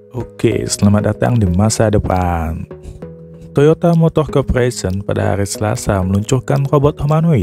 Oke, selamat datang di masa depan. Toyota Motor Corporation pada hari Selasa meluncurkan robot humanoid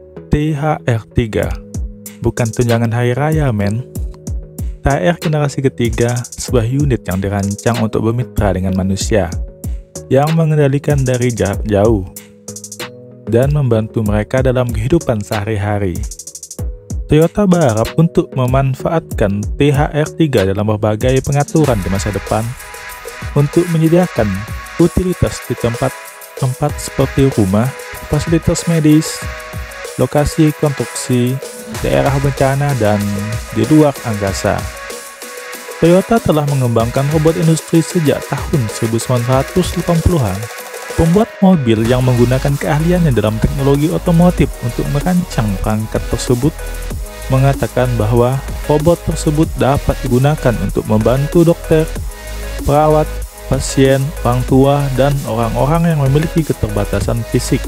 THR3. Bukan tunjangan hari raya, men. THR generasi ketiga, sebuah unit yang dirancang untuk bermitra dengan manusia, yang mengendalikan dari jarak jauh, dan membantu mereka dalam kehidupan sehari-hari. Toyota berharap untuk memanfaatkan THR3 dalam berbagai pengaturan di masa depan untuk menyediakan utilitas di tempat-tempat seperti rumah, fasilitas medis, lokasi konstruksi, daerah bencana, dan di luar angkasa. Toyota telah mengembangkan robot industri sejak tahun 1980-an. Pembuat mobil yang menggunakan keahliannya dalam teknologi otomotif untuk merancang perangkat tersebut mengatakan bahwa robot tersebut dapat digunakan untuk membantu dokter, perawat, pasien, orang tua, dan orang-orang yang memiliki keterbatasan fisik.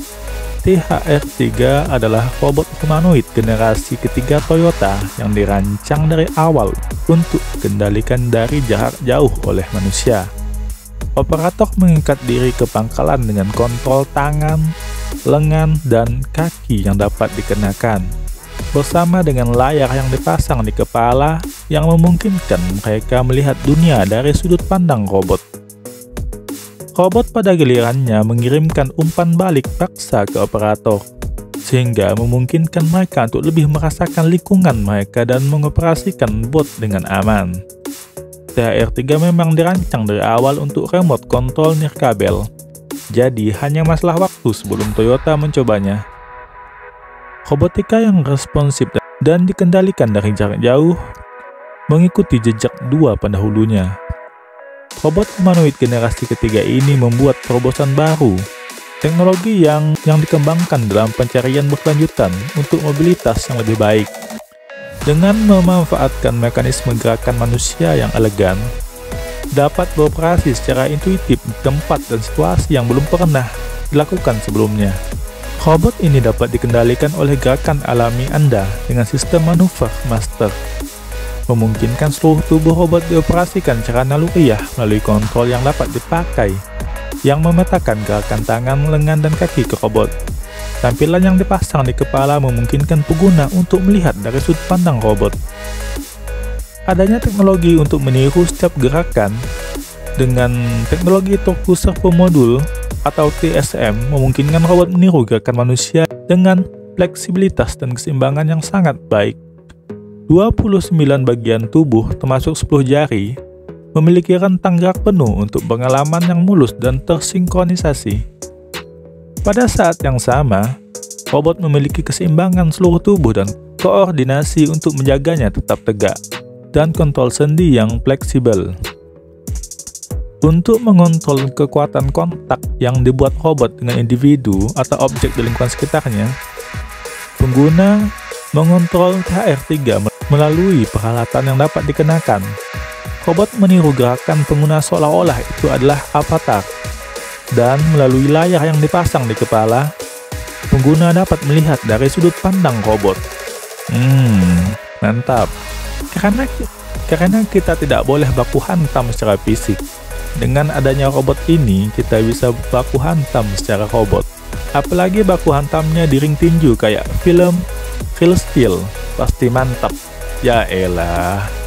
THR3 adalah robot humanoid generasi ketiga Toyota yang dirancang dari awal untuk dikendalikan dari jarak jauh oleh manusia. Operator mengikat diri ke pangkalan dengan kontrol tangan, lengan, dan kaki yang dapat dikenakan, bersama dengan layar yang dipasang di kepala yang memungkinkan mereka melihat dunia dari sudut pandang robot. Robot pada gilirannya mengirimkan umpan balik paksa ke operator, sehingga memungkinkan mereka untuk lebih merasakan lingkungan mereka dan mengoperasikan bot dengan aman. THR3 memang dirancang dari awal untuk remote control nirkabel, jadi hanya masalah waktu sebelum Toyota mencobanya. Robotika yang responsif dan dikendalikan dari jarak jauh mengikuti jejak dua pendahulunya. Robot humanoid generasi ketiga ini membuat terobosan baru, teknologi yang dikembangkan dalam pencarian berkelanjutan untuk mobilitas yang lebih baik. Dengan memanfaatkan mekanisme gerakan manusia yang elegan, dapat beroperasi secara intuitif di tempat dan situasi yang belum pernah dilakukan sebelumnya. Robot ini dapat dikendalikan oleh gerakan alami Anda dengan sistem manuver master, memungkinkan seluruh tubuh robot dioperasikan secara naluriah melalui kontrol yang dapat dipakai, yang memetakan gerakan tangan, lengan, dan kaki ke robot. Tampilan yang dipasang di kepala memungkinkan pengguna untuk melihat dari sudut pandang robot. Adanya teknologi untuk meniru setiap gerakan dengan teknologi Torque Servo Module atau TSM memungkinkan robot meniru gerakan manusia dengan fleksibilitas dan keseimbangan yang sangat baik. 29 bagian tubuh termasuk 10 jari memiliki rentang gerak penuh untuk pengalaman yang mulus dan tersinkronisasi. Pada saat yang sama, robot memiliki keseimbangan seluruh tubuh dan koordinasi untuk menjaganya tetap tegak, dan kontrol sendi yang fleksibel. Untuk mengontrol kekuatan kontak yang dibuat robot dengan individu atau objek di lingkungan sekitarnya, pengguna mengontrol THR3 melalui peralatan yang dapat dikenakan. Robot meniru gerakan pengguna seolah-olah itu adalah avatar, dan melalui layar yang dipasang di kepala, pengguna dapat melihat dari sudut pandang robot. Mantap. Karena kita tidak boleh baku hantam secara fisik, dengan adanya robot ini kita bisa baku hantam secara robot. Apalagi baku hantamnya di ring tinju kayak film Real Steel, pasti mantap. Ya elah.